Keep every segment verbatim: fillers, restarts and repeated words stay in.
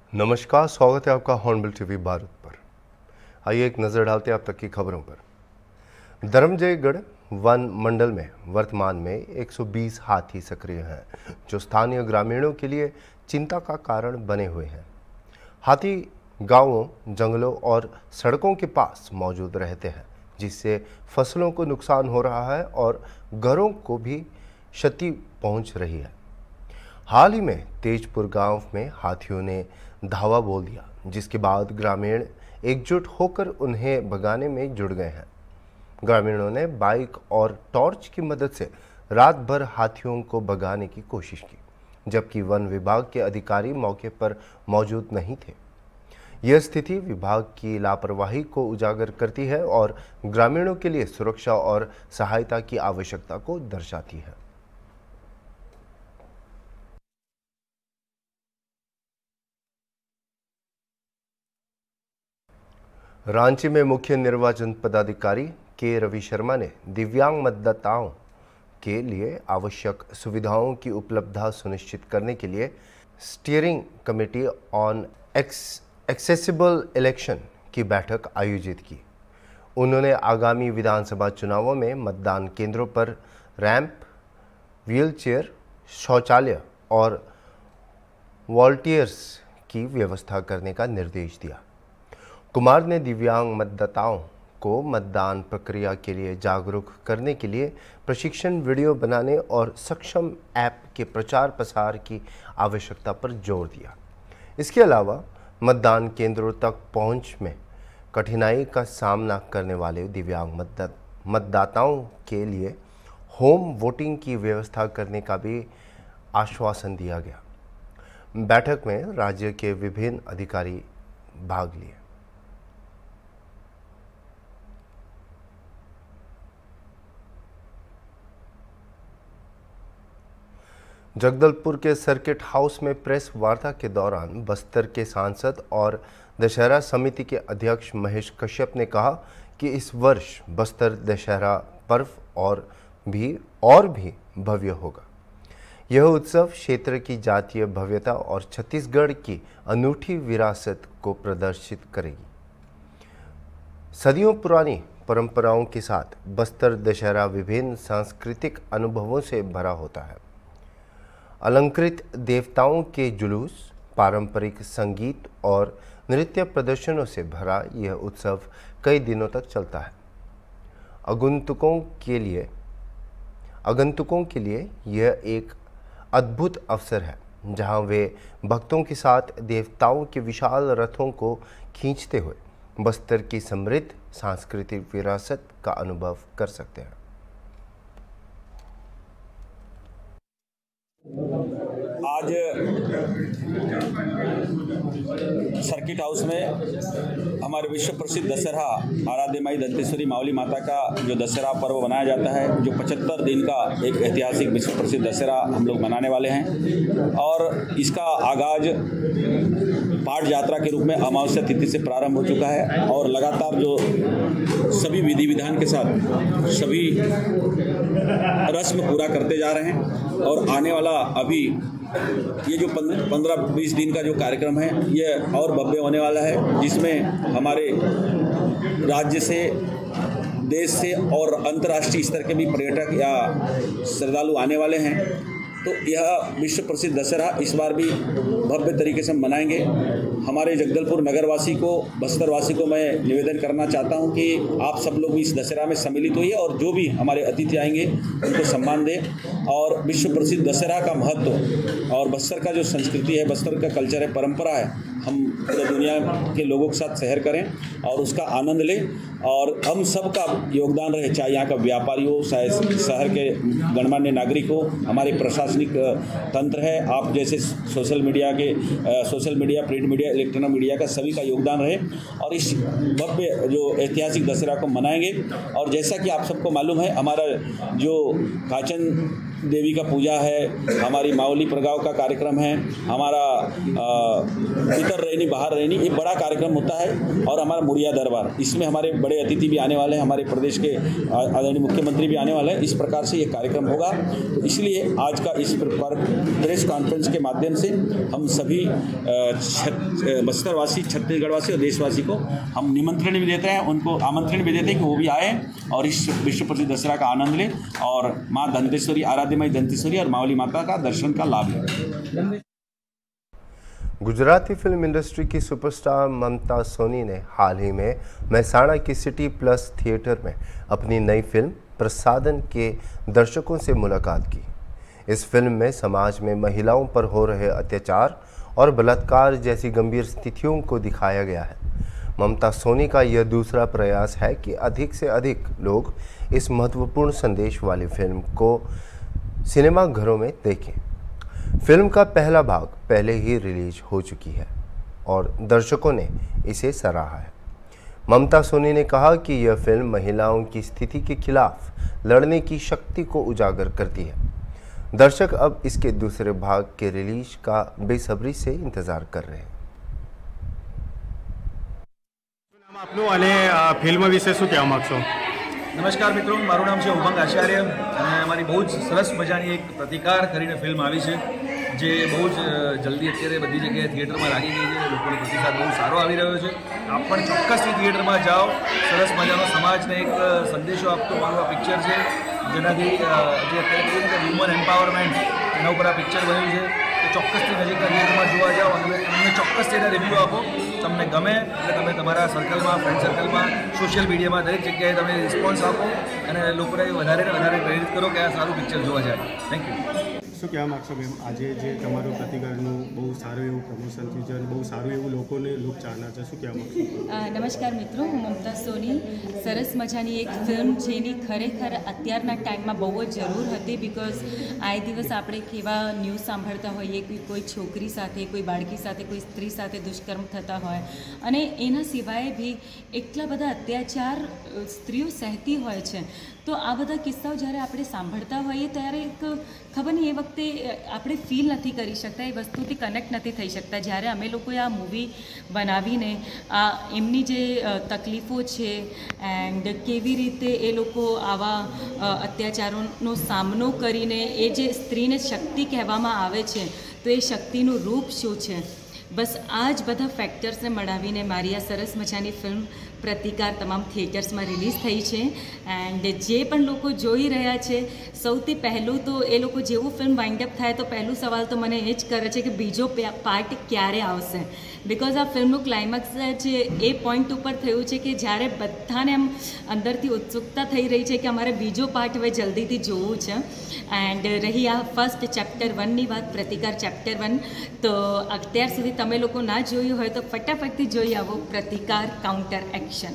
नमस्कार, स्वागत है आपका हॉर्नबिल टीवी भारत पर। आइए एक नज़र डालते हैं अब तक की खबरों पर। धर्मजयगढ़ वन मंडल में वर्तमान में एक सौ बीस हाथी सक्रिय हैं, जो स्थानीय ग्रामीणों के लिए चिंता का कारण बने हुए हैं। हाथी गांवों, जंगलों और सड़कों के पास मौजूद रहते हैं, जिससे फसलों को नुकसान हो रहा है और घरों को भी क्षति पहुंच रही है। हाल ही में तेजपुर गांव में हाथियों ने धावा बोल दिया, जिसके बाद ग्रामीण एकजुट होकर उन्हें भगाने में जुट गए हैं। ग्रामीणों ने बाइक और टॉर्च की मदद से रात भर हाथियों को भगाने की कोशिश की, जबकि वन विभाग के अधिकारी मौके पर मौजूद नहीं थे। यह स्थिति विभाग की लापरवाही को उजागर करती है और ग्रामीणों के लिए सुरक्षा और सहायता की आवश्यकता को दर्शाती है। रांची में मुख्य निर्वाचन पदाधिकारी के रवि शर्मा ने दिव्यांग मतदाताओं के लिए आवश्यक सुविधाओं की उपलब्धता सुनिश्चित करने के लिए steering committee on accessible election की बैठक आयोजित की। उन्होंने आगामी विधानसभा चुनावों में मतदान केंद्रों पर रैंप, व्हीलचेयर, शौचालय और वॉलंटियर्स की व्यवस्था करने का निर्देश दिया। कुमार ने दिव्यांग मतदाताओं को मतदान प्रक्रिया के लिए जागरूक करने के लिए प्रशिक्षण वीडियो बनाने और सक्षम ऐप के प्रचार प्रसार की आवश्यकता पर जोर दिया। इसके अलावा मतदान केंद्रों तक पहुंच में कठिनाई का सामना करने वाले दिव्यांग मतदाताओं के लिए होम वोटिंग की व्यवस्था करने का भी आश्वासन दिया गया। बैठक में राज्य के विभिन्न अधिकारी भाग लिए। जगदलपुर के सर्किट हाउस में प्रेस वार्ता के दौरान बस्तर के सांसद और दशहरा समिति के अध्यक्ष महेश कश्यप ने कहा कि इस वर्ष बस्तर दशहरा पर्व और भी और भी भव्य होगा। यह उत्सव क्षेत्र की जातीय भव्यता और छत्तीसगढ़ की अनूठी विरासत को प्रदर्शित करेगी। सदियों पुरानी परंपराओं के साथ बस्तर दशहरा विभिन्न सांस्कृतिक अनुभवों से भरा होता है। अलंकृत देवताओं के जुलूस, पारंपरिक संगीत और नृत्य प्रदर्शनों से भरा यह उत्सव कई दिनों तक चलता है। आगंतुकों के लिए आगंतुकों के लिए यह एक अद्भुत अवसर है, जहां वे भक्तों के साथ देवताओं के विशाल रथों को खींचते हुए बस्तर की समृद्ध सांस्कृतिक विरासत का अनुभव कर सकते हैं। आज सर्किट हाउस में हमारे विश्व प्रसिद्ध दशहरा आराध्य माई दंतेश्वरी मावली माता का जो दशहरा पर्व मनाया जाता है, जो पचहत्तर दिन का एक ऐतिहासिक विश्व प्रसिद्ध दशहरा हम लोग मनाने वाले हैं। और इसका आगाज पाठ यात्रा के रूप में अमावस्या तिथि से प्रारंभ हो चुका है और लगातार जो सभी विधि विधान के साथ सभी रस्म पूरा करते जा रहे हैं। और आने वाला अभी ये जो पंद्रह बीस दिन का जो कार्यक्रम है, ये और भव्य होने वाला है, जिसमें हमारे राज्य से, देश से और अंतर्राष्ट्रीय स्तर के भी पर्यटक या श्रद्धालु आने वाले हैं। तो यह विश्व प्रसिद्ध दशहरा इस बार भी भव्य तरीके से मनाएंगे। हमारे जगदलपुर नगरवासी को, बस्तरवासी को मैं निवेदन करना चाहता हूं कि आप सब लोग इस दशहरा में सम्मिलित होइए और जो भी हमारे अतिथि आएंगे उनको सम्मान दें। और विश्व प्रसिद्ध दशहरा का महत्व और बस्तर का जो संस्कृति है, बस्तर का कल्चर है, परंपरा है, हम पूरी दुनिया के लोगों के साथ शेयर करें और उसका आनंद लें। और हम सब का योगदान रहे, चाहे यहाँ का व्यापारी हो, चाहे शहर के गणमान्य नागरिक हो, हमारे प्रशासनिक तंत्र है, आप जैसे सोशल मीडिया के social media, print media, electronic media का सभी का योगदान रहे और इस भव्य जो ऐतिहासिक दशहरा को मनाएंगे। और जैसा कि आप सबको मालूम है, हमारा जो काचन देवी का पूजा है, हमारी मावली प्रगाव का कार्यक्रम है, हमारा भीतर रहनी बाहर रहनी, ये बड़ा कार्यक्रम होता है। और हमारा मुड़िया दरबार, इसमें हमारे बड़े अतिथि भी आने वाले हैं, हमारे प्रदेश के आदरणीय मुख्यमंत्री भी आने वाले हैं। इस प्रकार से ये कार्यक्रम होगा, तो इसलिए आज का इस प्रेस कॉन्फ्रेंस के माध्यम से हम सभी बस्तरवासी, छत्तीसगढ़वासी और देशवासी को हम निमंत्रण भी देते हैं, उनको आमंत्रण भी देते हैं कि वो भी आए और इस विश्व प्रसिद्ध दशहरा का आनंद लें और माँ दंतेश्वरी, आराध्य माई दंतेश्वरी और मावली माता का दर्शन का लाभ लें। गुजराती फिल्म इंडस्ट्री की सुपरस्टार ममता सोनी ने हाल ही में महसाणा की सिटी प्लस थिएटर में अपनी नई फिल्म प्रसादन के दर्शकों से मुलाकात की। इस फिल्म में समाज में महिलाओं पर हो रहे अत्याचार और बलात्कार जैसी गंभीर स्थितियों को दिखाया गया है। ममता सोनी का यह दूसरा प्रयास है कि अधिक से अधिक लोग इस महत्वपूर्ण संदेश वाली फिल्म को सिनेमाघरों में देखें। फिल्म का पहला भाग पहले ही रिलीज हो चुकी है और दर्शकों ने इसे सराहा है। ममता सोनी ने कहा कि यह फिल्म महिलाओं की स्थिति के खिलाफ लड़ने की शक्ति को उजागर करती है। दर्शक अब इसके दूसरे भाग के रिलीज का बेसब्री से इंतजार कर रहे हैं। आपનું અને ફિલ્મ વિશે શું કહેવા માંગશો? નમસ્કાર મિત્રો, મારું નામ છે ઉમંગ આચાર્ય અને અમારી બહુ જ સરસ મજાની એક પ્રતિકાર કરીને ફિલ્મ આવી છે, જે બહુ જ જલ્દી અત્યારે બધી જગ્યાએ થિયેટરમાં લાગી ગઈ છે। લોકોનો પ્રતિસાદ બહુ સારો આવી રહ્યો છે। આપ પણ ચોક્કસથી થિયેટરમાં જાઓ। સરસ મજાનો સમાજને એક સંદેશો આપતો મારું આ પિક્ચર છે, જેનાથી જે અત્યારે કહીએ કે વુમન એમ્પાવરમેન્ટ, એના ઉપર આ પિક્ચર બન્યું છે। તો ચોક્કસથી નજીકના થિયેટરમાં જોવા જાઓ અને અમને ચોક્કસથી એના રિવ્યૂ આપો। તમને ગમે એટલે તમે તમારા સર્કલમાં, ફ્રેન્ડ સર્કલમાં, સોશિયલ મીડિયામાં દરેક જગ્યાએ તમે રિસ્પોન્સ આપો અને લોકોને વધારે ને વધારે પ્રેરિત કરો કે આ સારું પિક્ચર જોવા જાય। Thank you. શું કહેવા માગશો મેમ? આજે જે તમારું પ્રતિકારનું બહુ સારું એવું પ્રમોશન થયું છે અને બહુ સારું એવું લોકોને લોકચાહના છે, શું કહેવા માગશો? નમસ્કાર મિત્રો, હું મમતા સોની। સરસ મજાની એક ફિલ્મ જેની ખરેખર અત્યારના ટાઈમમાં બહુ જ જરૂર હતી, બિકોઝ આए દિવસ આપણે કેવા ન્યૂઝ સાંભળતા હોઈએ કે કોઈ છોકરી સાથે, કોઈ બાળકી સાથે, કોઈ સ્ત્રી સાથે દુષ્કર્મ થતા હોય અને એના સિવાય બી એટલા બધા અત્યાચાર સ્ત્રીઓ સહેતી હોય છે। તો આ બધા કિસ્સાઓ જ્યારે આપણે સાંભળતા હોઈએ ત્યારે એક ખબર નહીં, એ વખતે આપણે ફીલ નથી કરી શકતા, એ વસ્તુથી કનેક્ટ નથી થઈ શકતા। જ્યારે અમે લોકોએ આ મૂવી બનાવીને આ એમની જે તકલીફો છે એન્ડ કેવી રીતે એ લોકો આવા અત્યાચારોનો સામનો કરીને એ જે સ્ત્રીને શક્તિ કહેવામાં આવે છે, તો એ શક્તિનું રૂપ શું છે, બસ આ જ બધા ફેક્ટર્સને મળાવીને મારી આ સરસ મજાની ફિલ્મ પ્રતિકાર તમામ થિયેટર્સમાં રિલીઝ થઈ છે। એન્ડ જે પણ લોકો જોઈ રહ્યા છે, સૌથી પહેલું તો એ લોકો જેવું ફિલ્મ વાઇન્ડ અપ થાય તો પહેલું સવાલ તો મને એ જ કરે છે કે બીજો પાર્ટ ક્યારે આવશે, બિકોઝ આ ફિલ્મનું ક્લાઇમેક્સ છે એ પોઈન્ટ ઉપર થયું છે કે જ્યારે બધાને આમ અંદરથી ઉત્સુકતા થઈ રહી છે કે અમારે બીજો પાર્ટ હવે જલ્દીથી જોવું છે। એન્ડ રહી આ ફર્સ્ટ ચેપ્ટર વનની વાત, પ્રતિકાર ચેપ્ટર વન, તો અત્યાર સુધી તમે લોકો ના જોયું હોય તો ફટાફટથી જોઈ આવો પ્રતિકાર કાઉન્ટર एक्शन।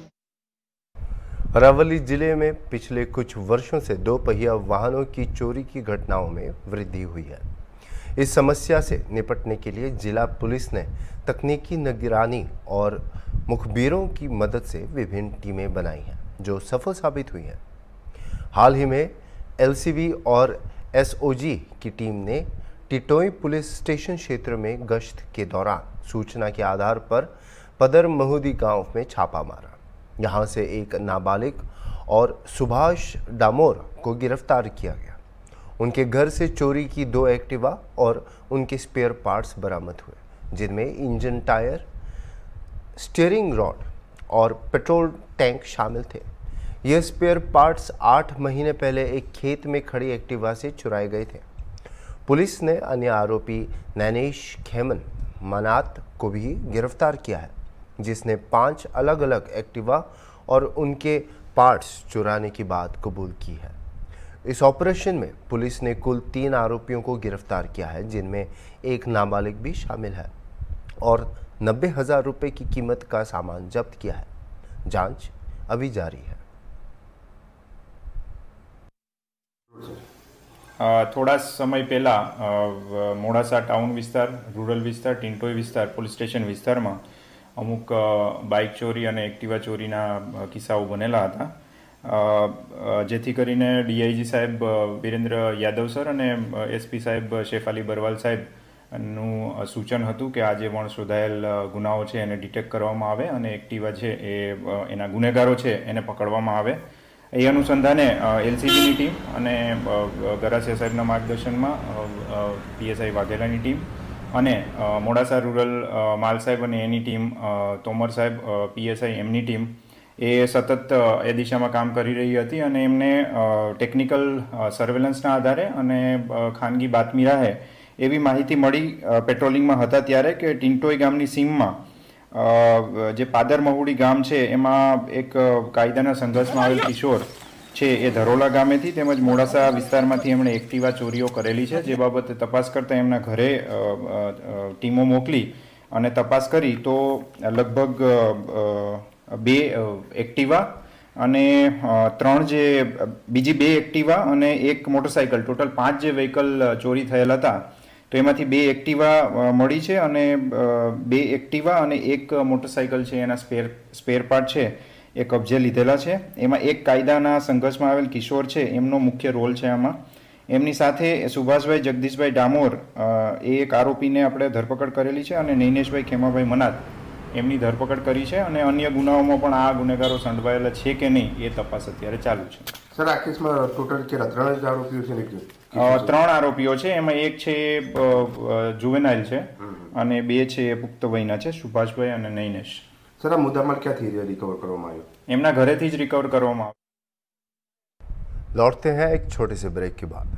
अरावली जिले में पिछले कुछ वर्षों से दो पहिया वाहनों की चोरी की घटनाओं में वृद्धि हुई है। इस समस्या से निपटने के लिए जिला पुलिस ने तकनीकी निगरानी और मुखबिरों की मदद से विभिन्न टीमें बनाई हैं, जो सफल साबित हुई हैं। हाल ही में एलसीबी और एसओजी की टीम ने टिटोई पुलिस स्टेशन क्षेत्र में गश्त के दौरान सूचना के आधार पर पदर महुदी गांव में छापा मारा। यहां से एक नाबालिग और सुभाष डामोर को गिरफ्तार किया गया। उनके घर से चोरी की दो एक्टिवा और उनके स्पेयर पार्ट्स बरामद हुए, जिनमें इंजन, टायर, स्टीयरिंग रॉड और पेट्रोल टैंक शामिल थे। ये स्पेयर पार्ट्स आठ महीने पहले एक खेत में खड़ी एक्टिवा से चुराए गए थे। पुलिस ने अन्य आरोपी नैनेश खेमन मनात को भी गिरफ्तार किया है, जिसने पांच अलग अलग एक्टिवा और उनके पार्ट्स चुराने की बात कबूल की है। इस ऑपरेशन में पुलिस ने कुल तीन आरोपियों को गिरफ्तार किया है, जिनमें एक नाबालिग भी शामिल है और नब्बे हजार रुपये की कीमत का सामान जब्त किया है। जांच अभी जारी है। થોડા સમય પહેલાં મોડાસા ટાઉન વિસ્તાર, રૂરલ વિસ્તાર, ટિન્ટોઈ વિસ્તાર, પોલીસ સ્ટેશન વિસ્તારમાં અમુક બાઇક ચોરી અને એક્ટિવા ચોરીના કિસ્સાઓ બનેલા હતા, જેથી કરીને ડીઆઈજી સાહેબ વિરેન્દ્ર યાદવ સર અને એસપી સાહેબ શેફ અલી બરવાલ સાહેબ નું સૂચન હતું કે આ જે વણ શોધાયેલ ગુનાઓ છે એને ડિટેક્ટ કરવામાં આવે અને એક્ટિવા છે એ એના ગુનેગારો છે એને પકડવામાં આવે. એ અનુસંધાને એલસીબીની ટીમ અને ગરાસિયા સાહેબના માર્ગદર્શનમાં પીએસઆઈ વાઘેલાની ટીમ અને મોડાસા રૂરલ માલ સાહેબ અને એની ટીમ, તોમર સાહેબ પીએસઆઈ એમની ટીમ એ સતત એ દિશામાં કામ કરી રહી હતી અને એમને ટેકનિકલ સર્વેલન્સના આધારે અને ખાનગી બાતમી રાહે એવી માહિતી મળી પેટ્રોલિંગમાં હતા ત્યારે કે ટિન્ટોઈ ગામની સીમમાં જે પાદર મહુડી ગામ છે એમાં એક કાયદાના સંઘર્ષમાં આવેલ કિશોર છે એ ધરોલા ગામેથી તેમજ મોડાસા વિસ્તારમાંથી એમણે એક્ટિવા ચોરીઓ કરેલી છે, જે બાબતે તપાસ કરતાં એમના ઘરે ટીમો મોકલી અને તપાસ કરી તો લગભગ બે એક્ટિવા અને ત્રણ જે બીજી બે એક્ટિવા અને એક મોટરસાઇકલ, ટોટલ પાંચ જે વ્હીકલ ચોરી થયેલ હતા તો એમાંથી બે એક્ટિવા મળી છે અને બે એક્ટિવા અને એક મોટરસાઇકલ છે એના સ્પેર સ્પેર પાર્ટ છે એ કબજે લીધેલા છે. એમાં એક કાયદાના સંઘર્ષમાં આવેલ કિશોર છે એમનો મુખ્ય રોલ છે આમાં. એમની સાથે સુભાષભાઈ જગદીશભાઈ ડામોર એ એક આરોપીને આપણે ધરપકડ કરેલી છે અને નૈનેશભાઈ ખેમાભાઈ મનાત એમની ધરપકડ કરી છે અને અન્ય ગુનાઓમાં પણ આ ગુનેગારો સંડવાયેલા છે કે નહીં એ તપાસ અત્યારે ચાલુ છે. સર, આ કેસમાં ટોટલ કેટલા ત્રણ જ આરોપીઓ છે ને? ત્રણ આરોપીઓ છે, એમાં એક છે જુવેનાઇલ છે અને બે છે પુખ્ત વયના છે, સુભાષભાઈ અને નૈનેશ. સર, આ મુદ્દામાલ ક્યાંથી રિકવર કરવામાં આવ્યો? એમના ઘરેથી જ રિકવર કરવામાં આવ્યો. लौटते हैं एक छोटे से ब्रेक के बाद.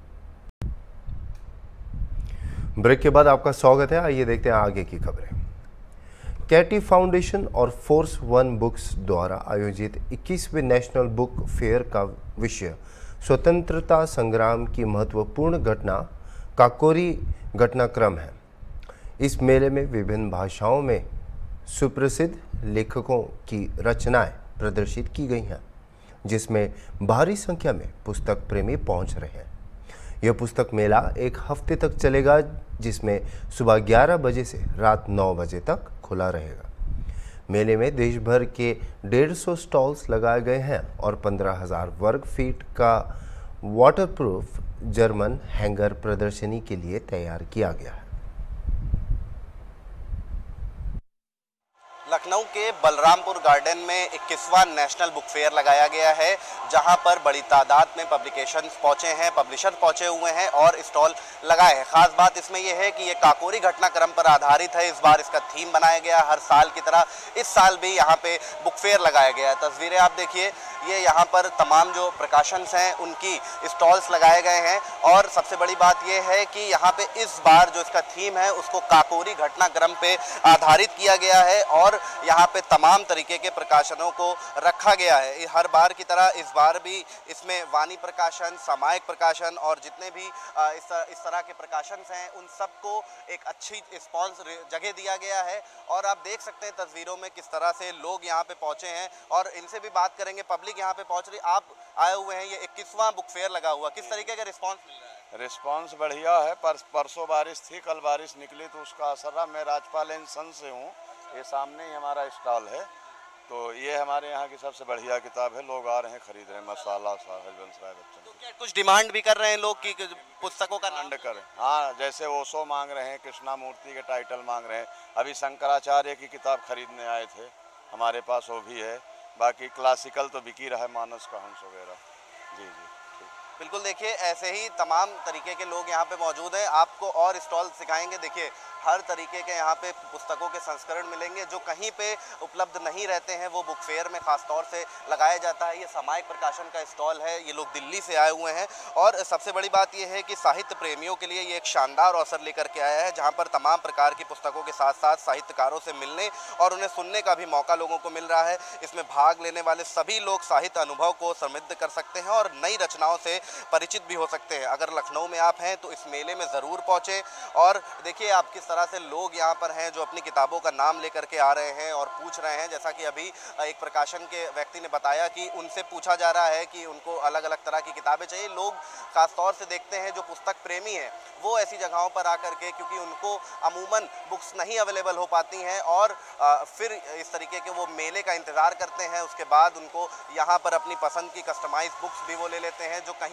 ब्रेक के बाद आपका स्वागत है. आइए देखते हैं आगे की खबरें. कैटी फाउंडेशन और फोर्स वन बुक्स द्वारा आयोजित इक्कीसवें नेशनल बुक फेयर का विषय स्वतंत्रता संग्राम की महत्वपूर्ण घटना काकोरी घटनाक्रम है. इस मेले में विभिन्न भाषाओं में सुप्रसिद्ध लेखकों की रचनाएं प्रदर्शित की गई हैं, जिसमें भारी संख्या में पुस्तक प्रेमी पहुंच रहे हैं. यह पुस्तक मेला एक हफ्ते तक चलेगा, जिसमें सुबह ग्यारह बजे से रात नौ बजे तक खुला रहेगा. मेले में देश भर के डेढ़ सौ स्टॉल्स लगाए गए हैं और पंद्रह हजार वर्ग फीट का वाटरप्रूफ जर्मन हैंगर प्रदर्शनी के लिए तैयार किया गया है. लखनऊ के बलरामपुर गार्डन में इक्कीसवां नेशनल बुक फेयर लगाया गया है, जहां पर बड़ी तादाद में पब्लिकेशंस पहुंचे हैं, पब्लिशर पहुंचे हुए हैं और स्टॉल लगाए हैं. खास बात इसमें यह है कि ये काकोरी घटनाक्रम पर आधारित है. इस बार इसका थीम बनाया गया. हर साल की तरह इस साल भी यहाँ पे बुक फेयर लगाया गया है. तस्वीरें आप देखिए, ये यहाँ पर तमाम जो प्रकाशंस हैं उनकी स्टॉल्स लगाए गए हैं और सबसे बड़ी बात यह है कि यहाँ पे इस बार जो इसका थीम है उसको काकोरी घटनाक्रम पे आधारित किया गया है और यहाँ पे तमाम तरीके के प्रकाशनों को रखा गया है. हर बार की तरह इस बार भी इसमें वाणी प्रकाशन, सामायिक प्रकाशन और जितने भी इस तरह इस तरह के प्रकाशन हैं उन सबको एक अच्छी रिस्पॉन्स जगह दिया गया है. और आप देख सकते हैं तस्वीरों में किस तरह से लोग यहाँ पे पहुँचे हैं और इनसे भी बात करेंगे. पब्लिक यहाँ पे पहुँच रही, आप आए हुए हैं, ये इक्कीसवां बुक फेयर लगा हुआ, किस तरीके का रिस्पॉन्स मिल रहा है? रिस्पांस बढ़िया है. पर परसों बारिश थी, कल बारिश निकली तो उसका असर रहा. मैं राजपाल एंड सन से हूँ, ये सामने ही हमारा स्टॉल है. तो ये हमारे यहाँ की सबसे बढ़िया किताब है. लोग आ रहे हैं, खरीद रहे हैं. मसाला हरिवंश राय बच्चन. तो क्या कुछ डिमांड भी कर रहे हैं लोग कि पुस्तकों का डिमांड करें? हाँ, जैसे ओशो मांग रहे हैं, कृष्णामूर्ति के टाइटल मांग रहे हैं. अभी शंकराचार्य की किताब खरीदने आए थे हमारे पास, वो भी है. बाकी क्लासिकल तो बिकी रहा है, मानस का हंस वगैरह. जी जी बिल्कुल. देखिए, ऐसे ही तमाम तरीके के लोग यहाँ पे मौजूद हैं. आपको और स्टॉल सिखाएंगे. देखिए, हर तरीके के यहाँ पे पुस्तकों के संस्करण मिलेंगे जो कहीं पे उपलब्ध नहीं रहते हैं, वो बुक फेयर में खास तौर से लगाया जाता है. ये सामायिक प्रकाशन का स्टॉल है. ये लोग दिल्ली से आए हुए हैं और सबसे बड़ी बात ये है कि साहित्य प्रेमियों के लिए ये एक शानदार अवसर लेकर के आया है, जहाँ पर तमाम प्रकार की पुस्तकों के साथ साथ साहित्यकारों से मिलने और उन्हें सुनने का भी मौका लोगों को मिल रहा है. इसमें भाग लेने वाले सभी लोग साहित्य अनुभव को समृद्ध कर सकते हैं और नई रचनाओं से परिचित भी हो सकते हैं. अगर लखनऊ में आप हैं तो इस मेले में ज़रूर पहुँचें और देखिए आप किस तरह से लोग यहाँ पर हैं जो अपनी किताबों का नाम लेकर के आ रहे हैं और पूछ रहे हैं. जैसा कि अभी एक प्रकाशन के व्यक्ति ने बताया कि उनसे पूछा जा रहा है कि उनको अलग अलग तरह की किताबें चाहिए. लोग खास तौर से देखते हैं जो पुस्तक प्रेमी हैं वो ऐसी जगहों पर आकर के, क्योंकि उनको अमूमन बुक्स नहीं अवेलेबल हो पाती हैं और फिर इस तरीके के वो मेले का इंतज़ार करते हैं. उसके बाद उनको यहाँ पर अपनी पसंद की कस्टमाइज बुक्स भी वो ले लेते हैं जो कहीं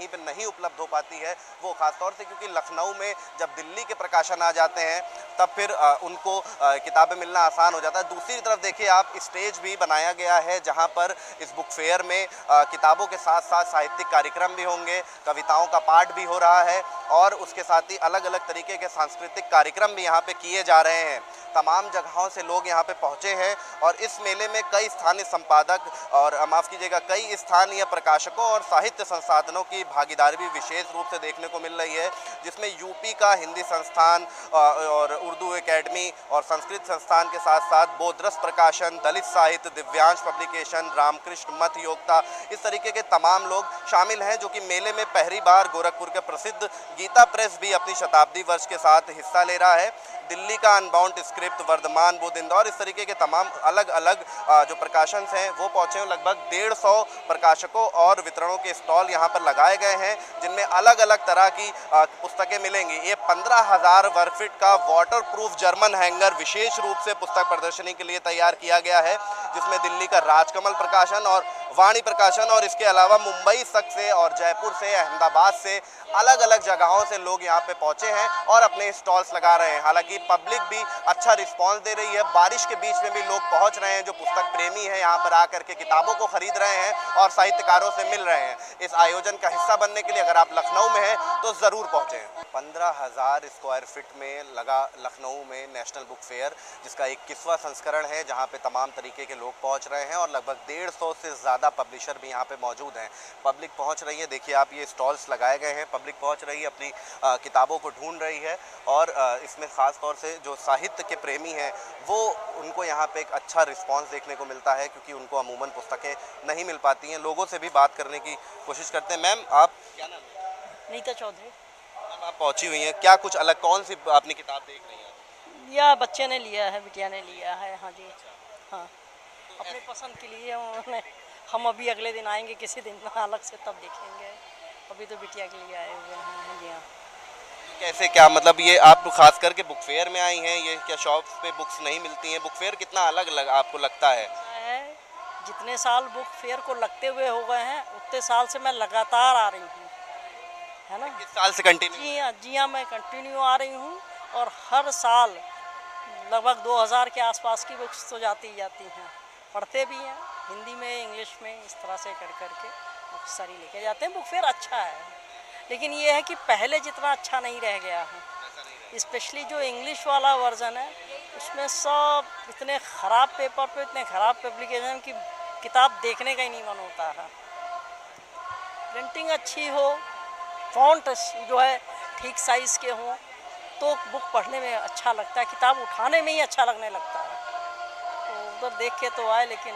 कहीं पे नहीं उपलब्ध हो पाती है वो, खासतौर से क्योंकि लखनऊ में जब दिल्ली के प्रकाशन आ जाते हैं तब फिर आ, उनको किताबें मिलना आसान हो जाता है। दूसरी तरफ देखिए आप, स्टेज भी बनाया गया है जहां पर इस बुक फेयर में आ, किताबों के साथ साथ साहित्यिक कार्यक्रम भी होंगे, कविताओं का पाठ भी हो रहा है और उसके साथ ही अलग अलग तरीके के सांस्कृतिक कार्यक्रम भी यहाँ पे किए जा रहे हैं। तमाम जगहों से लोग यहाँ पे पहुँचे हैं और इस मेले में कई स्थानीय संपादक और माफ़ कीजिएगा कई स्थानीय प्रकाशकों और साहित्य संसाधनों की भागीदारी भी विशेष रूप से देखने को मिल रही है, जिसमें यूपी का हिंदी संस्थान और उर्दू एकेडमी और संस्कृत संस्थान के साथ साथ बोधरस प्रकाशन, दलित साहित्य, दिव्यांश पब्लिकेशन, रामकृष्ण मत योगता, इस तरीके के तमाम लोग शामिल हैं जो कि मेले में पहली बार गोरखपुर के प्रसिद्ध गीता प्रेस भी अपनी शताब्दी वर्ष के साथ हिस्सा ले रहा है। दिल्ली का अनबाउंड स्क्रिप्ट, वर्धमान, बोध इंदौर, इस तरीके के तमाम अलग अलग जो प्रकाशन हैं वो पहुँचे हैं। लगभग डेढ़ सौ प्रकाशकों और वितरणों के स्टॉल यहाँ पर लगाए गए हैं जिनमें अलग अलग तरह की पुस्तकें मिलेंगी। ये पंद्रह हज़ार वर्ग फीट का वाटर प्रूफ जर्मन हैंगर विशेष रूप से पुस्तक प्रदर्शनी के लिए तैयार किया गया है, जिसमें दिल्ली का राजकमल प्रकाशन और वाणी प्रकाशन और इसके अलावा मुंबई तक से और जयपुर से, अहमदाबाद से अलग अलग जगहों से लोग यहाँ पे पहुँचे हैं और अपने स्टॉल्स लगा रहे हैं। हालांकि पब्लिक भी अच्छा रिस्पांस दे रही है, बारिश के बीच में भी लोग पहुँच रहे हैं जो पुस्तक प्रेमी हैं, यहाँ पर आकर के किताबों को खरीद रहे हैं और साहित्यकारों से मिल रहे हैं। इस आयोजन का हिस्सा बनने के लिए अगर आप लखनऊ में हैं तो ज़रूर पहुँचें। पंद्रह हज़ार स्क्वायर फीट में लगा लखनऊ में नेशनल बुक फेयर, जिसका इक्कीसवां संस्करण है, जहाँ पे तमाम तरीके के लोग पहुँच रहे हैं और लगभग डेढ़ सौ से ज़्यादा पब्लिशर भी यहाँ पे मौजूद हैं। पब्लिक पहुँच रही है, देखिए आप ये स्टॉल्स लगाए गए हैं, पब्लिक पहुँच रही है, अपनी आ, किताबों को ढूंढ रही है और आ, इसमें ख़ास तौर से जो साहित्य के प्रेमी हैं वो उनको यहाँ पे एक अच्छा रिस्पांस देखने को मिलता है क्योंकि उनको अमूमन पुस्तकें नहीं मिल पाती हैं। लोगों से भी बात करने की कोशिश करते हैं। मैम, आप क्या नाम है? नीता चौधरी। मैम, आप पहुँची हुई हैं, क्या कुछ अलग कौन सी अपनी किताब देख रही हैं? या बच्चे ने लिया है, बिटिया ने लिया है। हाँ जी, हाँ, अपने पसंद के लिए उन्होंने। हम अभी अगले दिन आएंगे किसी दिन अलग से, तब देखेंगे। अभी तो बिटिया के लिए आए हुए हैं। जी हाँ। कैसे, क्या मतलब ये आप खास करके बुक फेयर में आई हैं, ये क्या शॉप्स पे बुक्स नहीं मिलती हैं? बुक फेयर कितना अलग लग, आपको लगता है? जितने साल बुक फेयर को लगते हुए हो गए हैं उतने साल से मैं लगातार आ रही हूँ, है ना। किस साल से कंटिन्यू? जी हाँ, जी हाँ, मैं कंटिन्यू आ रही हूँ और हर साल लगभग दो हज़ार के आसपास की बुक्स तो जाती ही जाती हैं। पढ़ते भी हैं, हिंदी में, इंग्लिश में, इस तरह से कर करके बुक सारी लेके जाते हैं। बुक फेयर अच्छा है, लेकिन ये है कि पहले जितना अच्छा नहीं रह गया है। स्पेशली जो इंग्लिश वाला वर्जन है उसमें सब इतने ख़राब पेपर पे, इतने ख़राब पब्लिकेशन की किताब देखने का ही नहीं मन होता है। प्रिंटिंग अच्छी हो, फॉन्ट जो है ठीक साइज़ के हों तो बुक पढ़ने में अच्छा लगता है, किताब उठाने में ही अच्छा लगने लगता है। तो उधर देख के तो आए, लेकिन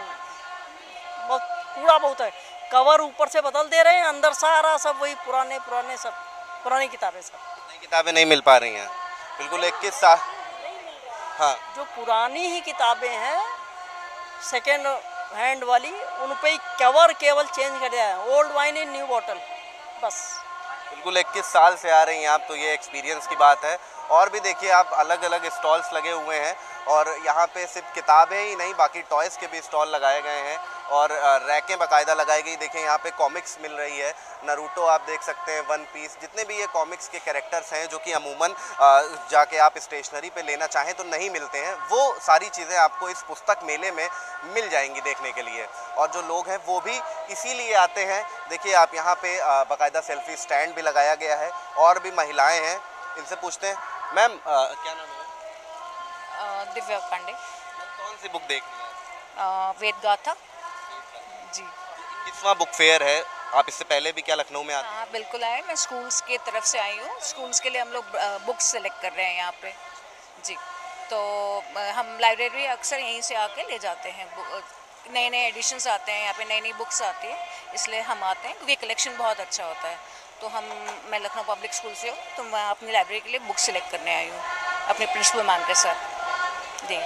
बहुत कूड़ा बहुत है। कवर ऊपर से बदल दे रहे हैं, अंदर सारा सब वही पुराने पुराने सब पुरानी किताबें सब नई किताबें नहीं मिल पा रही हैं। बिल्कुल इक्कीस साल हाँ, जो पुरानी ही किताबें हैं सेकेंड हैंड वाली, उन पे ही कवर केवल चेंज कर दिया है, old wine in new bottle, बस। बिल्कुल इक्कीस साल से आ रही हैं आप, तो ये एक्सपीरियंस की बात है। और भी देखिए आप, अलग अलग स्टॉल्स लगे हुए हैं और यहाँ पे सिर्फ किताबें ही नहीं, बाकी टॉयज़ के भी स्टॉल लगाए गए हैं और रैकें बाकायदा लगाई गई। देखिए यहाँ पे कॉमिक्स मिल रही है, नारुतो आप देख सकते हैं, वन पीस, जितने भी ये कॉमिक्स के कैरेक्टर्स हैं जो कि अमूमन जाके आप स्टेशनरी पे लेना चाहें तो नहीं मिलते हैं, वो सारी चीज़ें आपको इस पुस्तक मेले में मिल जाएंगी देखने के लिए। और जो लोग हैं वो भी इसीलिए आते हैं। देखिए आप, यहाँ पे बाकायदा सेल्फी स्टैंड भी लगाया गया है और भी महिलाएँ हैं, इनसे पूछते हैं। मैम, क्या नाम है? दिव्या पांडे। कौन सी बुक देख रही हैं? वेद गाथा जी। किसवां बुक फेयर है? आप इससे पहले भी क्या लखनऊ में आते हैं? हाँ बिल्कुल आए, मैं स्कूल्स की तरफ से आई हूँ। स्कूल्स के लिए हम लोग बुक्स सेलेक्ट कर रहे हैं यहाँ पे जी। तो हम लाइब्रेरी अक्सर यहीं से आके ले जाते हैं, नए नए एडिशंस आते हैं यहाँ पे, नई नई बुक्स आती है, इसलिए हम आते हैं क्योंकि कलेक्शन बहुत अच्छा होता है। तो हम मैं लखनऊ पब्लिक स्कूल से हूँ, तो मैं अपनी लाइब्रेरी के लिए बुक सेलेक्ट करने आई हूँ अपने प्रिंसिपल मैम के साथ जी।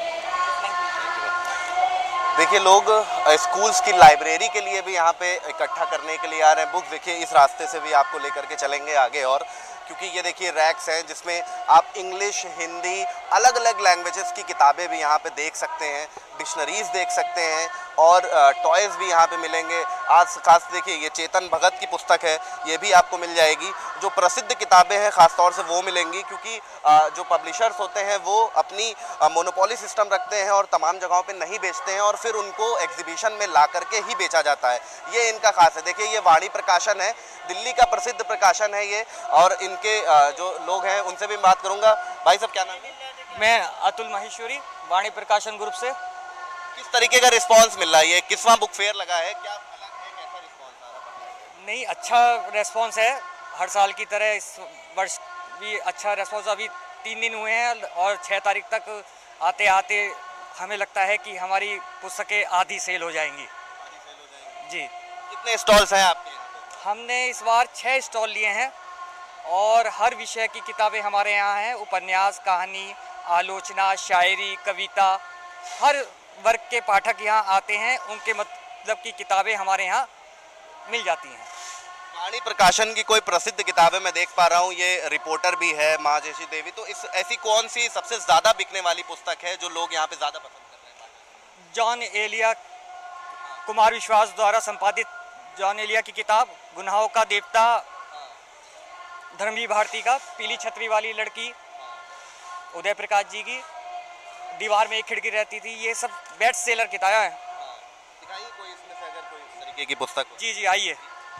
देखिए लोग स्कूल्स की लाइब्रेरी के लिए भी यहाँ पे इकट्ठा करने के लिए आ रहे हैं बुक्स। देखिए इस रास्ते से भी आपको लेकर के चलेंगे आगे, और क्योंकि ये देखिए रैक्स हैं जिसमें आप इंग्लिश, हिंदी, अलग अलग लैंग्वेजेस की किताबें भी यहाँ पे देख सकते हैं, डिक्शनरीज देख सकते हैं और टॉयज़ भी यहाँ पे मिलेंगे। आज खास देखिए ये चेतन भगत की पुस्तक है, ये भी आपको मिल जाएगी। जो प्रसिद्ध किताबें हैं ख़ास तौर से वो मिलेंगी, क्योंकि जो पब्लिशर्स होते हैं वो अपनी मोनोपोली सिस्टम रखते हैं और तमाम जगहों पे नहीं बेचते हैं और फिर उनको एग्जीबिशन में ला करके ही बेचा जाता है। ये इनका खास है। देखिए ये वाणी प्रकाशन है, दिल्ली का प्रसिद्ध प्रकाशन है ये, और इनके जो लोग हैं उनसे भी बात करूँगा। भाई साहब क्या नाम है? मैं अतुल माहेश्वरी, वाणी प्रकाशन ग्रुप से। किस तरीके का रिस्पांस मिल रहा है? ये किसवां बुक फेयर लगा है, क्या अलग है, कैसा रिस्पांस आ रहा है? नहीं, अच्छा रेस्पॉन्स है, हर साल की तरह इस वर्ष भी अच्छा रेस्पॉन्स। अभी तीन दिन हुए हैं और छः तारीख तक आते आते हमें लगता है कि हमारी पुस्तकें आधी सेल हो जाएंगी। जी। कितने स्टॉल्स हैं आपके यहाँ पे? हमने इस बार छः स्टॉल लिए हैं और हर विषय की किताबें हमारे यहाँ हैं। उपन्यास, कहानी, आलोचना, शायरी, कविता, हर वर्ग के पाठक यहाँ आते हैं, उनके मतलब की किताबें हमारे यहाँ मिल जाती हैं। वाणी प्रकाशन की कोई प्रसिद्ध किताबें मैं देख पा रहा हूँ, ये रिपोर्टर भी है, महाजयश्री देवी। तो इस ऐसी कौन सी सबसे ज़्यादा बिकने वाली पुस्तक है जो लोग यहाँ पे ज़्यादा पसंद कर रहे हैं? जॉन एलिया, कुमार विश्वास द्वारा संपादित जॉन एलिया की किताब गुनाहों का देवता, धर्मवीर भारती का पीली छतरी वाली लड़की, उदय प्रकाश जी की दीवार में एक खिड़की रहती थी, ये सब बेस्ट सेलर किताबें हैं। दिखाइए कोई इसमें से अगर कोई इस तरीके की पुस्तक। जी जी आइए।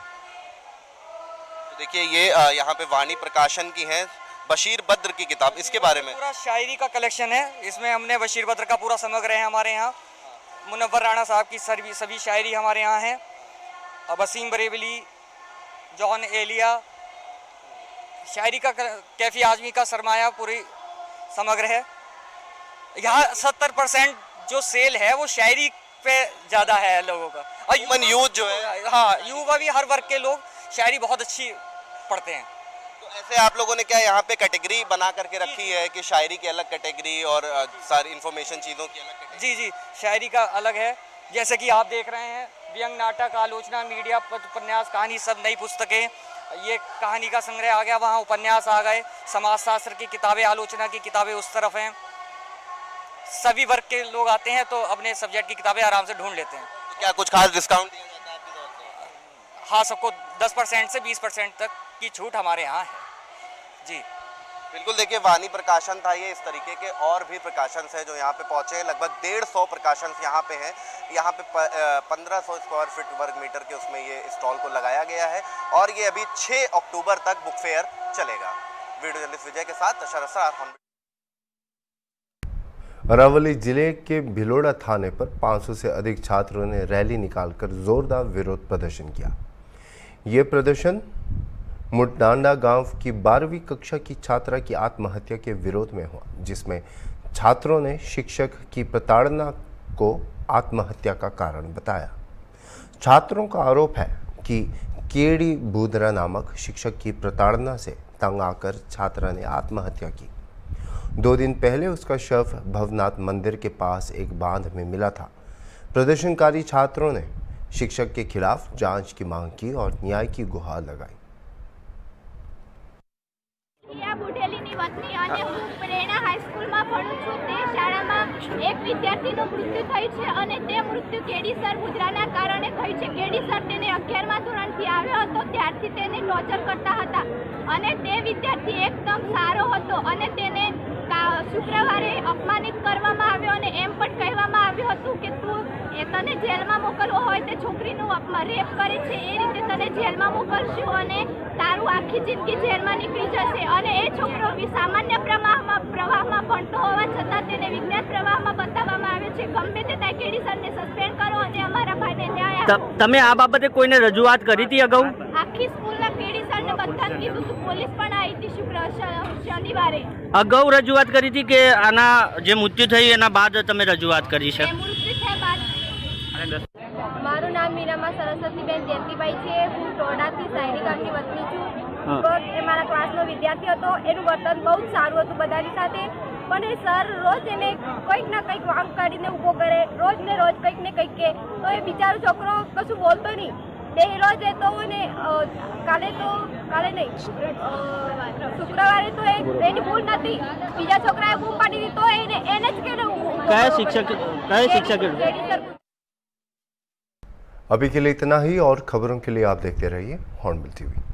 तो देखिए ये यहाँ पे वाणी प्रकाशन की है, बशीर बद्र की किताब, इसके बारे में पूरा शायरी का कलेक्शन है। इसमें हमने बशीर बद्र का पूरा समग्र है हमारे यहाँ। मुनव्वर राणा साहब की सभी सभी शायरी हमारे यहाँ है। अब वसीम बरेवली, जॉन एलिया, शायरी का कैफी आजमी का सरमाया पूरी समग्र है। यहाँ सत्तर परसेंट जो सेल है वो शायरी पे ज़्यादा है लोगों का। और ह्यूमन यूथ जो है, हाँ, युवा भी, हर वर्ग के लोग शायरी बहुत अच्छी पढ़ते हैं। तो ऐसे आप लोगों ने क्या यहाँ पे कैटेगरी बना करके रखी है कि शायरी की अलग कैटेगरी और सारी इन्फॉर्मेशन चीज़ों की अलग कैटेगरी? जी जी, शायरी का अलग है। जैसे कि आप देख रहे हैं, व्यंग, नाटक, आलोचना, मीडिया, उपन्यास, कहानी, सब नई पुस्तकें। ये कहानी का संग्रह आ गया, वहाँ उपन्यास आ गए, समाजशास्त्र की किताबें, आलोचना की किताबें उस तरफ हैं। सभी वर्ग के लोग आते हैं तो अपने सब्जेक्ट की किताबें आराम से ढूंढ लेते हैं। तो क्या कुछ खास डिस्काउंट दिया जाता है आपकी तरफ से? हाँ, सबको दस परसेंट से बीस परसेंट तक की छूट हमारे यहाँ है। जी बिल्कुल। देखिए वाणी प्रकाशन था ये, इस तरीके के और भी प्रकाशन है जो यहाँ पे पहुँचे हैं। लगभग डेढ़ सौ प्रकाशन यहाँ पे हैं। यहाँ पे पंद्रह सौ स्क्वायर फीट वर्ग मीटर के उसमें ये स्टॉल को लगाया गया है और ये अभी छः अक्टूबर तक बुक फेयर चलेगा। वीडियो जर्नलिस्ट विजय के साथ शरद। अरावली जिले के भिलोड़ा थाने पर पाँच सौ से अधिक छात्रों ने रैली निकालकर जोरदार विरोध प्रदर्शन किया। ये प्रदर्शन मुटडांडा गांव की बारहवीं कक्षा की छात्रा की आत्महत्या के विरोध में हुआ, जिसमें छात्रों ने शिक्षक की प्रताड़ना को आत्महत्या का कारण बताया। छात्रों का आरोप है कि केडी बूदरा नामक शिक्षक की प्रताड़ना से तंग आकर छात्रा ने आत्महत्या की। दो दिन पहले उसका शव भवनाथ मंदिर के पास एक बांध में मिला था। प्रदर्शनकारी छात्रों ने शिक्षक के खिलाफ जांच की मांग की और न्याय की गुहार लगाई। बुढ़ेलीनी वतनी અને હું પ્રેરણા હાઈસ્કૂલમાં ભણું છું। તે શાળામાં એક વિદ્યાર્થીનું મૃત્યુ થયું છે અને તે મૃત્યુ કેડીસર બુદ્રાના કારણે થયું છે। કેડીસર તેને અગિયારમા ધોરણથી આવ્યો હતો ત્યારથી તેને ટોર્ચર કરતા હતા અને તે વિદ્યાર્થી એકદમ સારો હતો અને તેને શુક્રવારે અપમાનિત કરવામાં આવ્યો અને એમ પણ કહેવામાં આવ્યું હતું કે તું એ તને જેલમાં મોકલવો હોય તે છોકરીનું રેપ કરે છે એ રીતે તને જેલમાં મોકલશું અને તારું આખી જિંદગી જેલમાં નીકળી જશે। અને એ છોકરો સામાન્ય પ્રવાહમાં પ્રવાહમાં ભણતો હોવા છતાં તેને વિજ્ઞાન પ્રવાહમાં બતાવવામાં આવે છે। ગમે તે ત્યાં કેડીસરને સસ્પેન્ડ કરો અને અમારા ભાઈને ન્યાય આપો। તમે આ બાબતે કોઈને રજૂઆત કરી હતી અગાઉ? આખી સ્કૂલના કેડીસરને બધાને કીધું હતું। પોલીસ પણ આવી હતી શુક્ર શનિવારે। અગાઉ રજૂઆત કરી હતી કે આના જે મૃત્યુ થઈ એના બાદ તમે રજૂઆત કરી છે? મૃત્યુ થયા બાદ। મારું નામ મીરામા સરસ્વતીબેન જયંતિભાઈ છે। હું ટોડાથી સાયરી ગામની વતની છું। તો એ મારા ક્લાસનો વિદ્યાર્થી હતો। એનું વર્તન બહુ જ સારું હતું બધાની સાથે, પણ એ સર રોજ એને કંઈક ના કંઈક વાંક કાઢીને ઊભો કરે, રોજ ને રોજ કંઈક ને કંઈક કે, તો એ બિચારો છોકરો કશું બોલતો નહીં। બે રોજ તો ને કાલે તો કાલે નહીં શુક્રવારે તો એક એની ભૂલ નથી, બીજા છોકરાએ બૂમ પાડી દીધી તો એને એને જ કેવું કયા શિક્ષક કયા શિક્ષક अभी के लिए इतना ही और खबरों के लिए आप देखते रहिए हॉर्नबिल टीवी।